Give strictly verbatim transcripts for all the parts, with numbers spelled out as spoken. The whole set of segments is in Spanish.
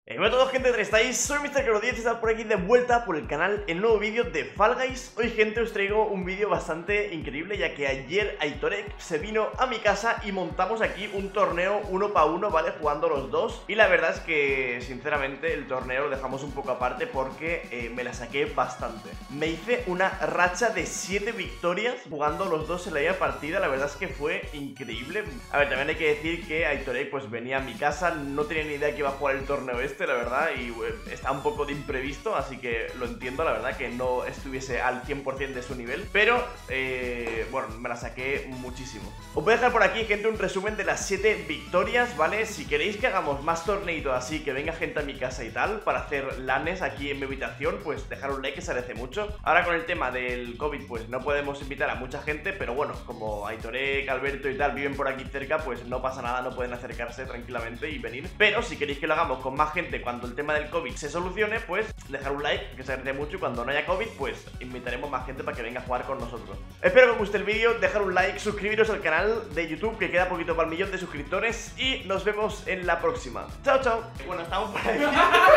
Hey, hola a todos, gente, ¿cómo estáis? Soy mister Caro diez y estamos por aquí de vuelta por el canal en nuevo vídeo de Fall Guys. Hoy, gente, os traigo un vídeo bastante increíble, ya que ayer Aitorek se vino a mi casa y montamos aquí un torneo uno para uno, ¿vale? Jugando los dos. Y la verdad es que, sinceramente, el torneo lo dejamos un poco aparte porque eh, me la saqué bastante. Me hice una racha de siete victorias jugando los dos en la misma partida. La verdad es que fue increíble. A ver, también hay que decir que Aitorek pues venía a mi casa, no tenía ni idea que iba a jugar el torneo este, la verdad, y eh, está un poco de imprevisto, así que lo entiendo, la verdad, que no estuviese al cien por cien de su nivel, pero, eh, bueno, me la saqué muchísimo. Os voy a dejar por aquí, gente, un resumen de las siete victorias, ¿vale? Si queréis que hagamos más torneitos así, que venga gente a mi casa y tal, para hacer lanes aquí en mi habitación, pues dejar un like, que se agradece mucho. Ahora con el tema del COVID, pues no podemos invitar a mucha gente, pero bueno, como Aitorek, Alberto y tal viven por aquí cerca, pues no pasa nada, no pueden acercarse tranquilamente y venir. Pero si queréis que lo hagamos con más gente cuando el tema del COVID se solucione, pues dejar un like, que se agradece mucho, y cuando no haya COVID, pues invitaremos más gente para que venga a jugar con nosotros. Espero que os guste el vídeo, dejar un like, suscribiros al canal de YouTube, que queda poquito para el millón de suscriptores, y nos vemos en la próxima. Chao, chao. Bueno, estamos por aquí.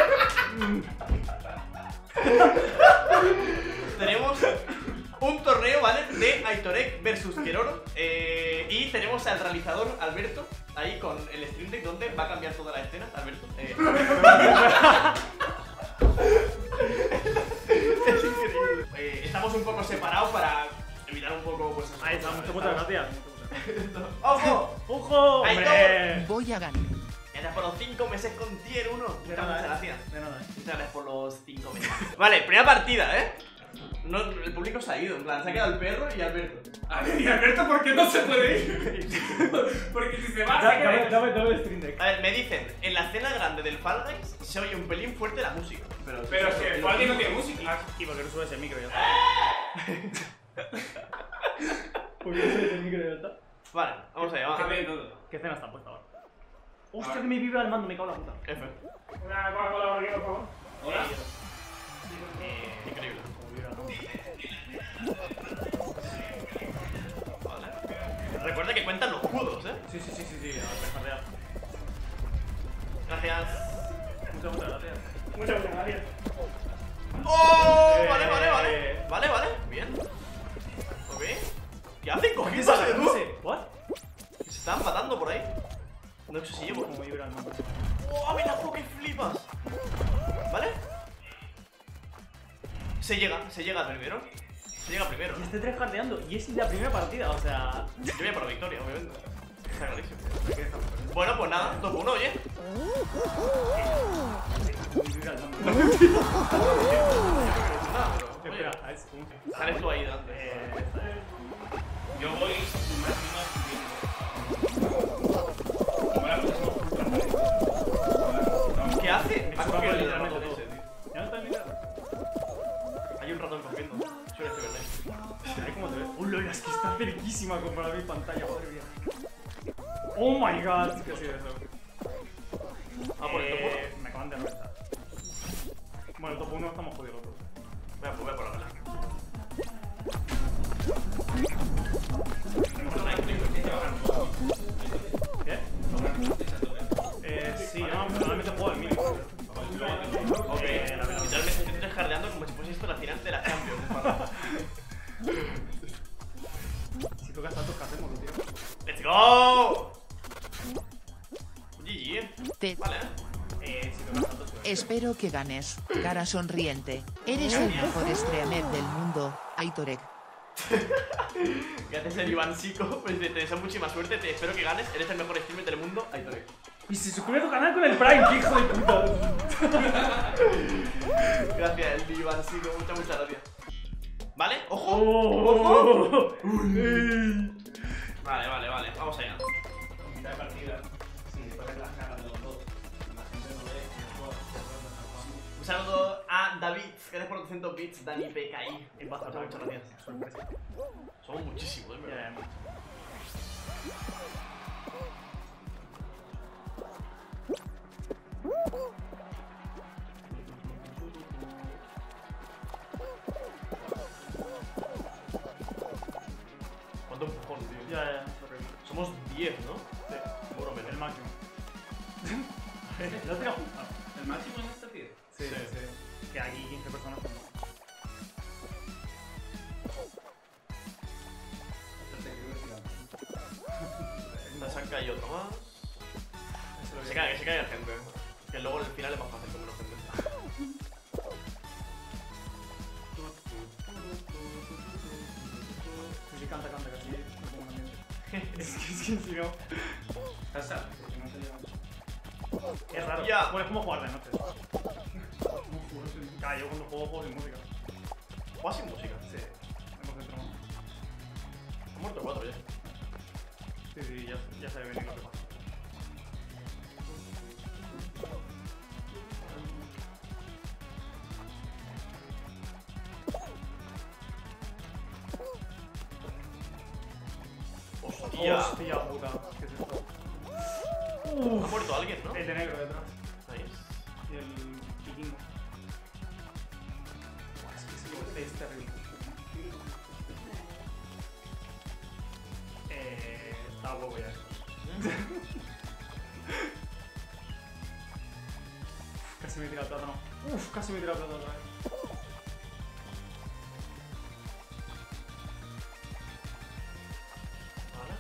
Tenemos un torneo, ¿vale? De Aitorek versus Keroro, eh, y tenemos al realizador Alberto ahí con el Stream Deck, donde va a cambiar toda la escena. Alberto, eh. Es increíble. Eh, estamos un poco separados para evitar un poco, pues eso. Ahí está, muchas muchas gracias. ¡Ojo! ¡Ojo! ¡Hombre! Voy a ganar. Gracias por los cinco meses con tier uno. De Muchas, nada, muchas eh. gracias. De nada. Muchas gracias por los cinco meses. Vale, primera partida, ¿eh? No, el público se ha ido, en plan, se ha quedado el perro y Alberto. A ver, ¿y Alberto por qué no se puede ir? Porque si se va, se Dame, queda. dame, dame el stream deck. A ver, me dicen, en la escena grande del Fall Guys se oye un pelín fuerte la música. Pero, Pero es que el Faldi no tiene música. ¿Y por qué no subes el micro ya está? ¿Por qué no subes el micro ya está? Vale, vamos allá, Que vamos. ve todo. ¿Qué escena está puesta ahora? ¡Hostia, que me vibra el mando! Me cago en la puta. F. Una Coca-Cola por aquí, por favor. Hola. Eh, increíble. Vale. Recuerda que cuentan los escudos, ¿eh? Sí, sí, sí, sí, sí. A ver, real. Gracias. Muchas, muchas gracias. Muchas, muchas gracias. ¡Oh! Eh, Vale, vale, vale. Vale, vale. Bien. Ok. ¿Qué hacen? ¿Qué Cogiéndose de tú. ¿What? Se están matando por ahí. No sé si llevo. Como vibra el mando. ¡Oh, mira, que flipas! ¿Vale? Se llega, se llega primero. Se llega primero. Y este tres cardeando. Y es la primera partida, o sea. Yo voy a por la victoria, obviamente. Está clarísimo. ¿Qué está? Bueno, pues nada, dos uno, oye. Como vibra el mando. Nada, pero, oye, Espera, es un. sales tú ahí delante. Eh. Yo voy más y más subiendo. Como la próxima oculta. ¿Qué hace? Me Ha chupa cogido el literalmente ratón todo. ese, tío. Ya no está en mi cara. Hay un ratón cogiendo. Suele ser verdad. Ahí como te ves. ¡Oh, Lola! Es que está cerquísima comparada a mi pantalla, madre mía. ¡Oh my god! ¿Qué ha sido eso? Ah, por el top uno. Me acaban de reventar. Bueno, el top uno estamos jodidos los dos. Voy a volver por la vela. ¿Qué? Eh, sí, no, normalmente juego el mínimo. Ok. Eh, la verdad. Literalmente estoy descardeando como si fuese esto la final de la Champions. Si tocas tantos, ¿qué hacemos, tío? ¡Let's go! G G. Te Vale, ¿eh? Eh, si tocas tantos, tío. espero que ganes. Cara sonriente. Eres el mejor streamer del mundo, Aitorek. Gracias, el Iván Sico. Pues te deseo muchísima suerte. Te espero que ganes. Eres el mejor streamer del mundo. Aitorek. Y se suscribe a tu canal con el Prime, qué hijo de puta. Gracias, el Iván Sico. Muchas, muchas gracias. ¿Vale? ¡Ojo! Oh. ¡Ojo! Vale, vale, vale. Vamos allá. Mitad de partida. Si pones las caras de los dos, la gente no ve. Un saludo a David. Gracias por los doscientos bits. Dani P K I. En paz, Muchas, muchas gracias. Sorpresa. Somos muchísimos, ¿eh? Ya, ¿Verdad? ya. ¿Cuánto empujón, tío? Ya, ya, horrible. Somos diez, ¿no? Sí. Seguro menos. El máximo. No te voy a juntar. El máximo. que luego en el final es más fácil con menos gente. Sí, canta, canta, que así me pongo en ambiente. Es que, es que si no... Casa. Es raro. Ya. Bueno, es como jugar de noche. Ah, yo cuando juego, juego sin música. ¿Juegas sin música? Sí, me concentro más. Han muerto cuatro ya. Sí, sí, ya, ya sabe venir lo que pasa. Hostia. Hostia puta, ¿qué es esto? Ha muerto alguien, ¿no? El de negro detrás. Nice. Y el vikingo. Buah, es que ese golpe es terrible. Eh. Está huevo ya esto. Casi me he tirado el plátano. Uf, casi me he tirado el plátano otra vez. Vale.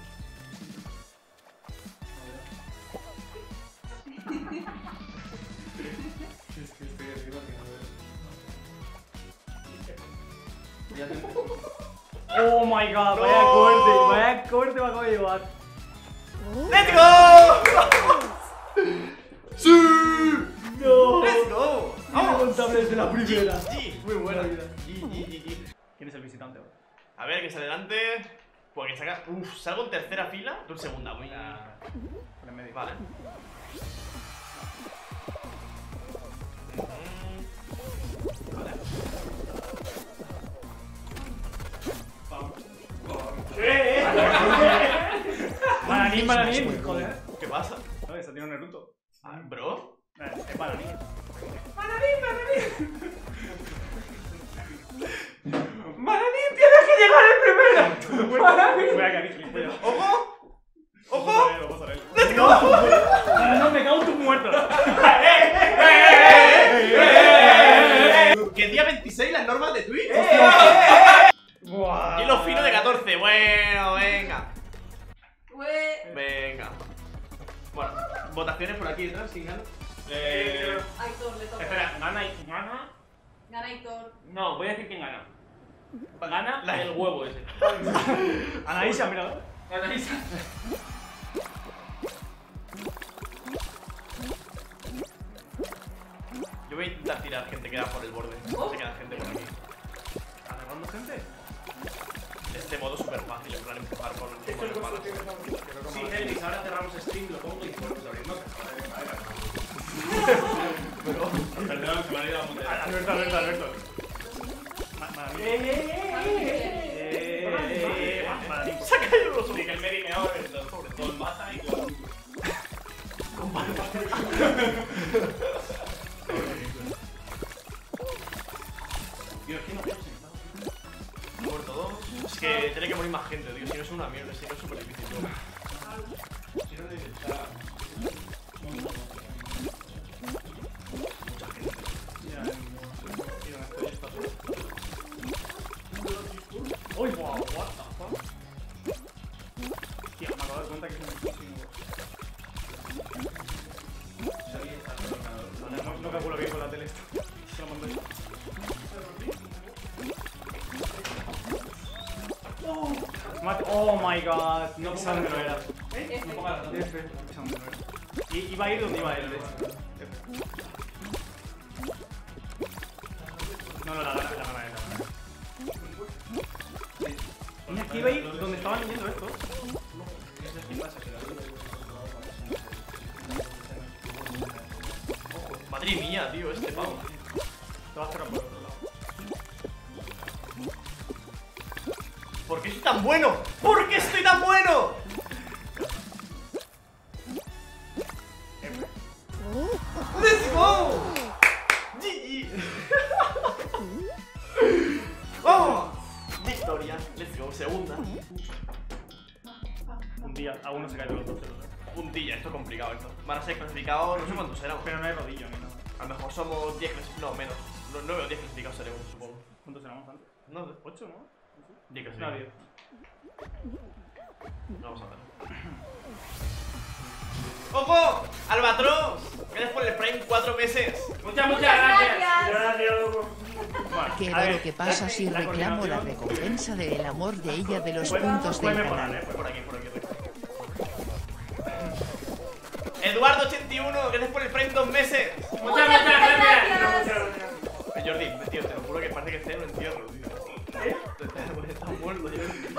Es que estoy arriba que no veo. Ya te Oh my god, vaya No. corte, vaya corte me acabo de llevar. ¡Let's go! ¡Sí! No. ¡Let's go! Incontable desde la primera. G, muy buena. Buena vida. G, G, G, G. ¿Quién es el visitante ahora? A ver, que se adelante. Pues que saca. Uf, salgo en tercera fila, tú en segunda. Muy... Por en medio. Vale. Vale. Bananín, bananín. Joder. ¿Qué pasa? No, esa tiene un Naruto. Ah, bro. Eh, Es bananín. ¡Mananín, tienes que llegar el primero! Voy a caer gilipollas. ¡Ojo! Vamos a ¡Ojo! ver, vamos a ver. ¡Let's go! No, me cago en tus muertos. Que día veintiséis las normas de Twitch. Buah. Y los finos de catorce. Bueno, venga. Ue- Venga. Bueno, votaciones por aquí detrás, sin ganas. Eh, Aitor, le toca. espera, gana y gana. Gana Aitor. No, voy a decir quién gana. Gana La- el huevo ese. Anaísa, mira. Analiza. Yo voy a intentar tirar gente que da por el borde. No se queda gente por aquí. ¿Agarrando gente? De este modo súper fácil, en plan empujar con con las balas. Sí, Helvis, ahora cerramos stream, lo pongo y volvemos a abrir. No, perdón, se me ha ido la moneda. Alberto, Alberto, Alberto. Ma- Bananín. Eh, eh, Bananín. Se ha caído los Sí, que el Meri me ahora, sobre todo el mata y con. Dios, ¿quién no piensa? Han muerto dos. Es que tiene que morir más gente, tío. Si no es una mierda, si no es súper difícil. Tío. Si no, está. Mira, en- y donde estoy está todo. Uy, wow, what the fuck. Tío, me acabo de dar cuenta que es un muchísimo. No, no, no calculo bien con la tele esto. Se lo mando yo. Mate- Oh my god, no sé dónde lo era. F. No pongas la F, no sé dónde lo era. I- Iba a ir donde iba a ir, de hecho. F. No, no, la gana, la gana, la gana. Mira, que iba a ir donde estaban leyendo esto. Madre mía, tío, este pavo. Te vas a cerrar por el otro lado. ¿Por qué soy tan bueno? ¿Por qué estoy tan bueno? ¡Let's go! G G. ¡Vamos! Victoria. Let's go. Segunda. Un día, a uno se cayó los dos celos. Puntilla. Esto es complicado esto. Van a ser clasificados, no sé cuántos serán. Pero no hay rodillo ni nada. A lo mejor somos diez clasificados. No, menos. nueve o diez clasificados seremos, supongo. ¿Cuántos éramos antes? No sé. ¿Ocho, no? diez No, clasificados. diez. Vamos a ver. ¡Ojo! ¡Albatros! Gracias por el Prime cuatro meses. Muchas, muchas Muchas gracias. gracias. Gracias, loco. Bueno, ¿Qué a era ver, lo que pasa si la reclamo la coordinación recompensa del amor de ella de los puede- puntos puede del mejorar, canal? eh, Por aquí, por aquí, por aquí. Eduardo ochenta y uno, gracias por el Prime dos meses. Muchas, Muchas, muchas muchas gracias. gracias. Muchas gracias. Eh, Jordi, tío, te lo juro que parece que esté en un entierro, tío. ¿Eh? Está muerto, Jordi.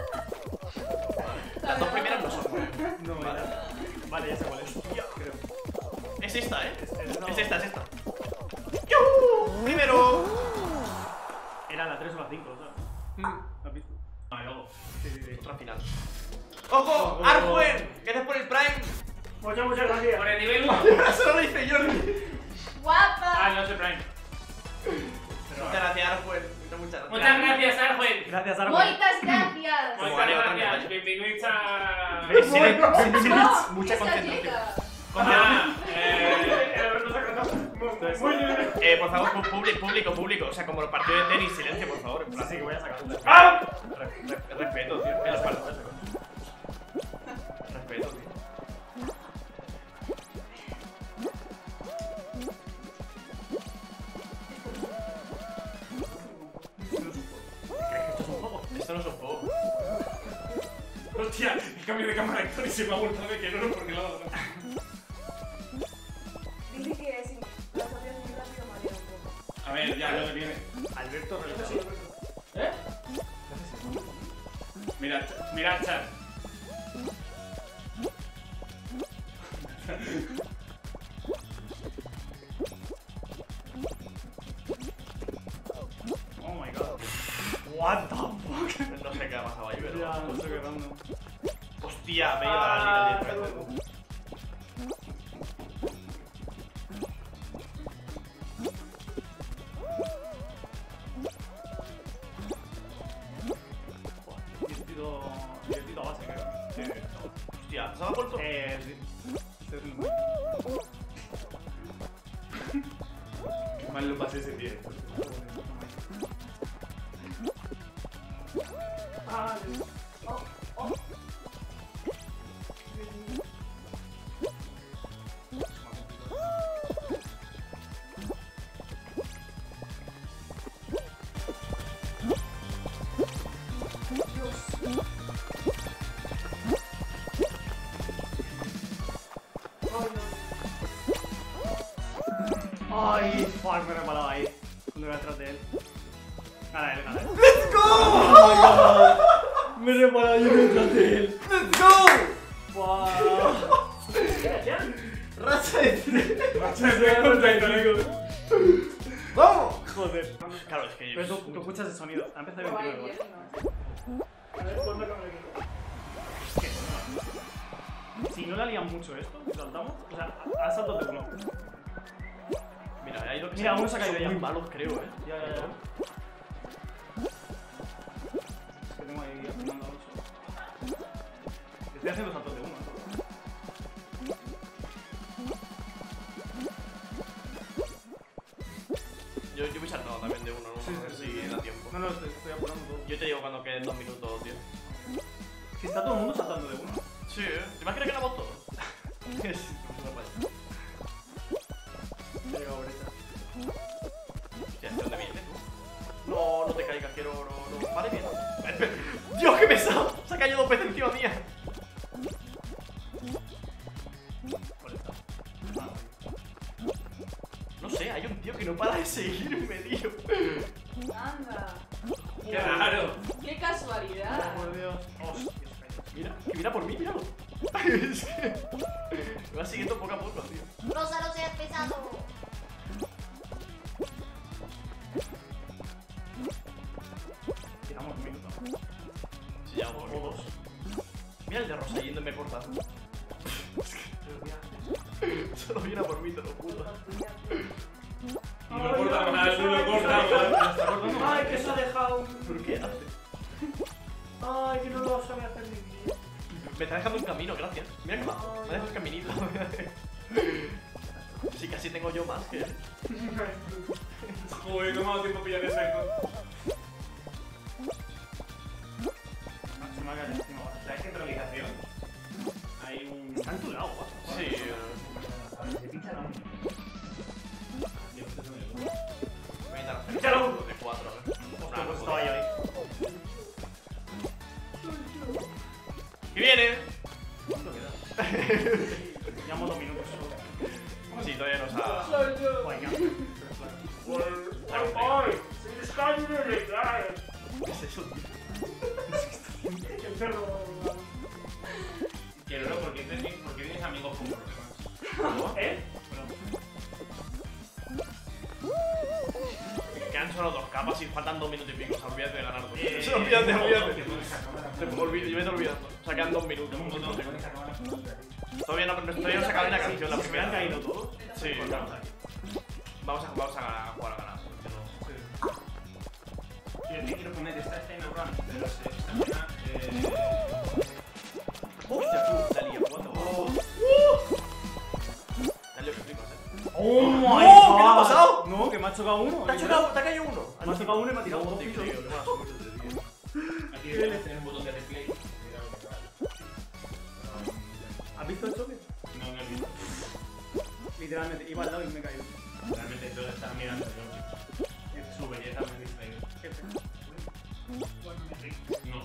Las dos primeras no son. No, Vale. vale. Vale, ya sé cuál es. Creo. Es esta, ¿eh? Es- no. Es esta, es esta. ¡Yuhu! Primero. Era la tres o la cinco, ¿sabes? ¿Lo has visto? No, hay algo. Sí, sí, sí. Otra final. ¡Ojo! Ojo. ¡Arwen! Gracias por el Prime. Muchas, muchas gracias. Por el nivel uno. Solo lo dice Jordi. Guapa. Ah, no es el Prime. Muchas gracias, Arwen. Muchas, muchas gracias. Muchas gracias, Arwen. Gracias, Arwen. Muchas gracias. Como Muchas Mario, gracias. también. Bienvenidos a... ¿Ves? Sí, sí, sí, No, mucha es concentración. gallega. Ah, eh... Alberto se ha cortado. Muy bien. Eh, por favor, pu- publi- público, público. O sea, como los partidos de tenis, silencio, por favor. En Sí, plan, sí, que voy a sacar. ¡Ah! Re- re- Respeto, tío. En los partidos. Respeto, tío. ¿Crees que esto es un juego? Esto no es un juego. Hostia, el cambio de cámara actor y se me ha vuelto de que no, porque lo hago. Dice que si las copias muy rápido marea un poco. A ver, ya lo que viene. Alberto realizado. ¿Eh? Mira, ch- mira, chat. Oh my god. What the fuck? No sé qué ha pasado ahí, pero. Ya, no sé qué random. Hostia, me he ido a la línea directamente. Divertido. Divertido a base, creo. Sí, Hostia, ¿se ha vuelto? Eh, sí. Este es un- Qué mal lo pasé ese pie. Ah, Oh, oh. ay, fuck, me he reparado ahí. Cuando iba detrás de él. Gana él, gana él. ¡Let's go! Me he reparado yo detrás de él. ¡Let's go! Wow. ¡Racha de tres! ¡Vamos! Joder. Claro, es que yo. Pero tú, tú escuchas el sonido. Ha empezado Guay, veintinueve. bien, ¿no? A ver, ponme cámara aquí. ¿Qué? Si no la lían mucho esto, saltamos. O sea, a saltos de uno. Mira, hay dos que Mira, son- uno se ha caído son ya. muy malos, creo, eh. Ya, ya, ya. Es que tengo ahí afinando mucho. Estoy haciendo saltos de uno. ¿no? Yo, yo voy saltando también de uno, ¿no? Sí, A ver sí, si sí. da tiempo. No, no, estoy, estoy apurando todo. Yo te digo cuando queden dos minutos, tío. Que está todo el mundo saltando de uno. Sí, ¿eh? ¿Te imaginas que ganamos todos? Sí, no vaya. Ya he llegado brecha. Hostia, ¿de dónde vienes tú? No, no te caigas, quiero. No, no. Vale, bien. ¡Dios, qué pesado! Se ha caído dos veces encima mía. ¿Cuál está? Ah, No sé, hay un tío que no para de seguirme, tío. Anda. ¡Qué raro! Qué oh, casualidad. por Dios. Hostia, se ha caído. Mira, que mira por mí, míralo. Es que. Me va siguiendo poco a poco, tío. Rosa, no seas pesado. Tiramos un minuto. Si ya vamos. O dos. Mira el de Rosa yéndome cortando. Solo viene a por mí, te lo juro. Y no corta nada, tú lo cortas. Está cortando. Ay, que se ha dejado. ¿Por qué hace? Ay, que no lo sabe hacer ni bien. Me está dejando un camino, gracias. Mira que me me ha dejado un caminito. Sí, casi tengo yo más que él. Joder, no me ha dado tiempo a pillar ese. Se me ha caído encima ahora. La descentralización. Hay un... Está en tu lado, guapo. Sí. Qué pinche Voy a intentar hacer Échalo. de cuatro, a ver. Hostia, pues estaba yo ahí. ¡Que viene! Llevamos dos minutos solo. Sí, todavía no se ha... Venga. ¡Ay! ¡Se ¿Qué es eso, tío? El perro. Que no, porque tienes, porque tienes amigos con problemas. ¿Eh? Quedan solo dos capas y faltan dos minutos y pico. O sea, olvídate de ganar dos. Eh, Se olvídate, Te olvídate. pones a cámara. Te olvido, yo me estoy olvidando. O sea, quedan dos minutos. Un botón, te pones a cámara. Todavía no, todavía no se acaba ni la canción, la ¿Se me primera. han caído todos? Sí, claro. Vamos a, vamos a ganar, a jugar a ganar. Yo te quiero poner esta escena run, pero esta escena. Eh. Hostia, tú, la lía, ¿cuándo? Dale, que flipas, eh. ¡Oh, my ¡No! God! ¿Qué le ha pasado? No, que me ha chocado uno. ¿Te ha chocado? ¿Te ha caído uno? Me ha tocado uno y me ha tirado No, dos tío, pisos. tío, qué mala suerte, tío. Aquí debes tener un botón de replay. ¿Has visto el choque? No, no he visto. Literalmente, iba al lado y me he caído. Realmente yo estaba mirando yo. Su belleza me ha distraído. No.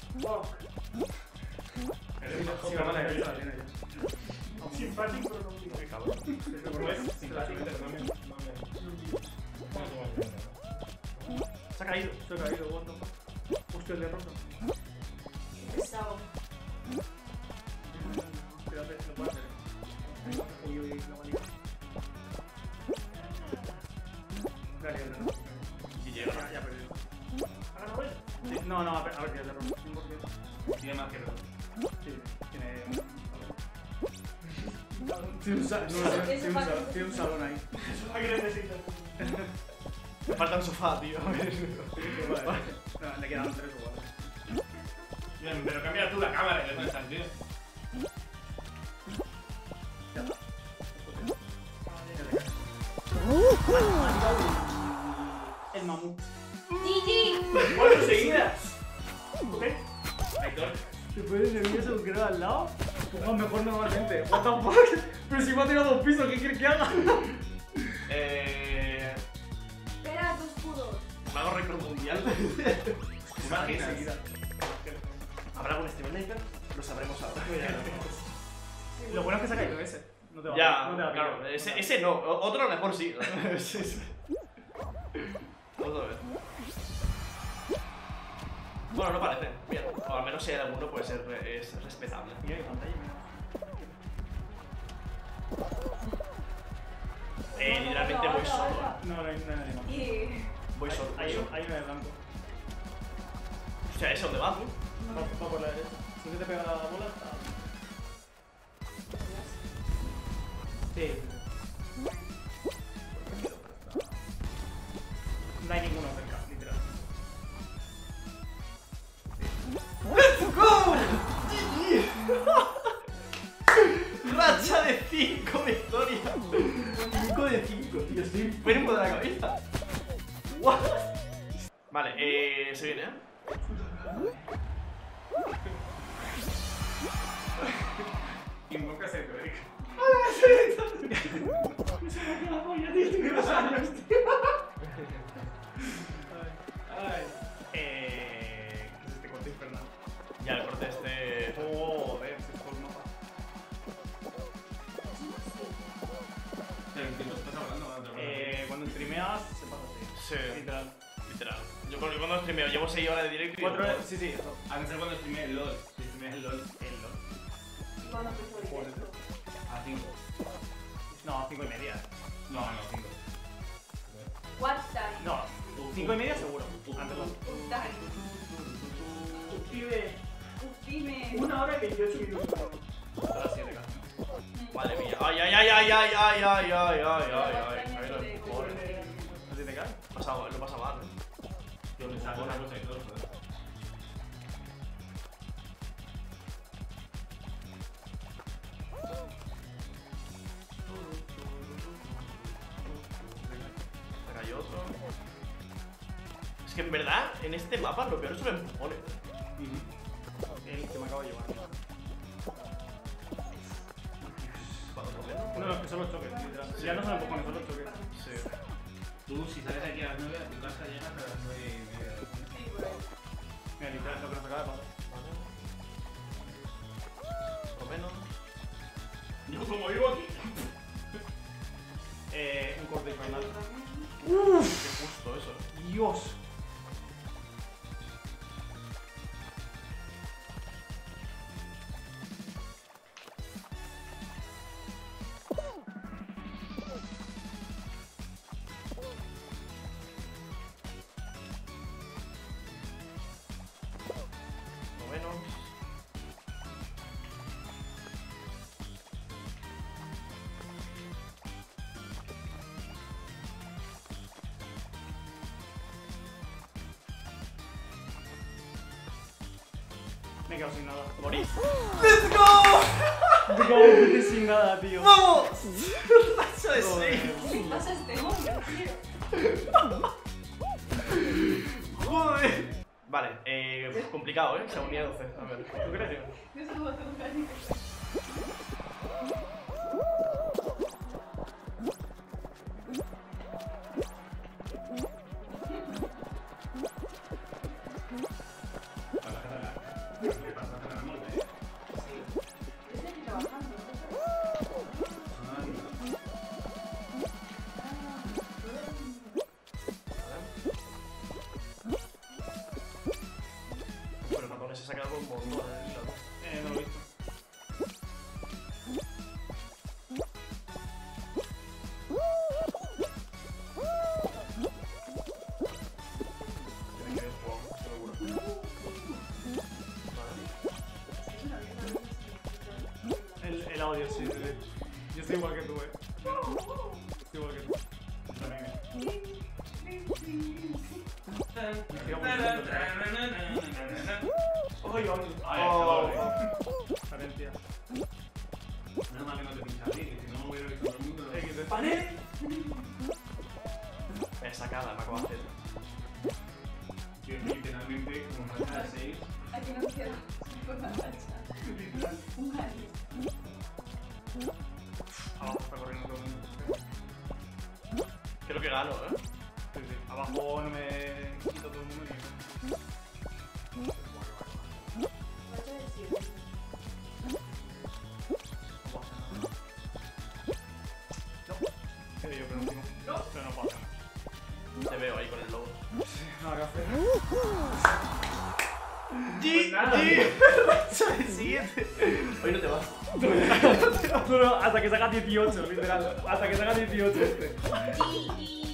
Eres más Sí, joven. vale, la tiene ya. Simpático, pero no Qué cabrón. Pues, simpático, pero no me. No me. Se ha caído. Se ha caído, what the fuck. Hostia, el de rosa. pesado. Espérate, lo puedo hacer. Uy, uy, la manita. Dale, el de rosa. Si llega. Ya, ya perdí. ¿Ha ganado él? Sí, no, no, a ver, a ver, el de rosa. cien por ciento. Tiene más que rojo. Sí, tiene. Tiene un, sa no, Eso tiene, tiene un, pasa. sa tiene un salón ahí. ¿A qué necesitas? Me falta un sofá, tío. Vale. No, le quedan tres o cuatro. Bien, pero cambia tú la cámara y le pones al tío. Ya está. El mamut. ¡Gigi! ¡Cuatro seguidas! ¿Ok? Aitor. ¿Te pones nervioso con que no al lado? Juegas mejor normalmente. What the fuck? Pero si me ha tirado dos pisos, ¿qué quieres que haga? Eh. Espera tus escudos. Me hago récord mundial. ¿Te imaginas? ¿Habrá algún streamer Nathan? Lo sabremos ahora. Lo bueno es que se ha caído ese. No te va Ya, no te va a claro, pillar. ese, ese no, o- otro a lo mejor sí. Sí, sí. Vamos a ver. Bueno, no parece, bien. O al menos si hay alguno puede ser es respetable. Mira qué pantalla, mira. Eh, literalmente voy solo. No, no hay, no hay nadie más. Y... Voy solo. voy Hay, solo. hay uno de blanco. Hostia, ¿ese dónde va, tú? Va, va por la derecha. Si no te pega la bola, está. Sí, sí, sí. No hay ninguno cerca, literal. ¡Let's go! ¡Racha de cinco victorias! cinco de cinco, tío. Estoy enfermo de la cabeza. What? Vale, eh. Se viene, ¿eh? Invoca ese Eric. Ay. Eh. ¿Qué es este corte infernal? Ya, el corte este. Joder, se fue el mapa. Pero ¿qué estás hablando? Madre mía. Eh, cuando streameas, se pasa así. Sí, Literal. literal. Yo cuando cuando streameo llevo seis horas de directo y. Cuatro horas, sí, sí, eso. A no ser cuando streamé el LOL. Si streameas el LOL. El LOL. ¿Y cuándo empezó el directo? A cinco. No, a cinco y media. No, no, cinco. What time? No, cinco y media seguro. Antes no. What time? Pibe, Dime. una hora y veintiocho minutos. Hasta las siete casi. Madre mía. Ay, ay, ay, ay, ay, ay, ay, ay, ay, ay, ay. Ay, los cojones. ¿No te cae? Pasaba, lo pasa mal, ¿eh? Yo pensaba una cosa y dos, joder. Acá hay otro. Es que en verdad, en este mapa lo peor son los empujones. El que me acabo de llevar. Cuando corriendo. No, no, que son los choques, literal. Ya no son empujones, son los choques. Sí. Tú, si sales de aquí a las nueve, a tu casa llegas a las nueve y media. Sí, por ahí. Mira, literal, lo que nos acaba de pasar. Por lo menos. Yo como vivo aquí. eh, un corte infernal. Uff, Qué justo eso. Dios. Por lo menos. Me he quedado sin nada. Morir. ¡Let's go! Me cago en sin nada, tío. ¡Vamos! Macho de Joder. seis. ¿Qué pasa a este hombre, tío? Joder. Vale, eh, complicado, ¿eh? Se unía a doce. A ver, ¿tú crees? Yo solo voy a hacer un cariño. ¿Qué pasa con la muerte? Estoy aquí trabajando, ¿no? Pero Matones se ha sacado un montón de hilo. Eh, no lo he visto. Tiene que ver jugado, qué locura. El, el audio, sí, sí. Yo estoy igual que tú, eh. Estoy igual que tú. Yo también, eh. Ay, ay, Ay, Oh. chaval. Carencia. Menos mal que no te pinchas a ti, que si no me hubiera visto todo el mundo. X de panel. Me he sacado, me acabo de hacer. Yo literalmente, como falta de seis, Aquí no queda con la racha. Un cariño. Abajo está corriendo todo el mundo. Creo que gano, ¿eh? Sí, sí. Abajo no me quito todo el mundo ni. Racha de siete. Quedé yo penúltimo. No. Pero no pasa nada. Te veo ahí con el lobo. Nada que hacer. ¡G! nada, ¡G! Siguiente. Hoy no te vas. No, no, hasta que saca dieciocho, literal. Hasta que saca dieciocho este. Y, y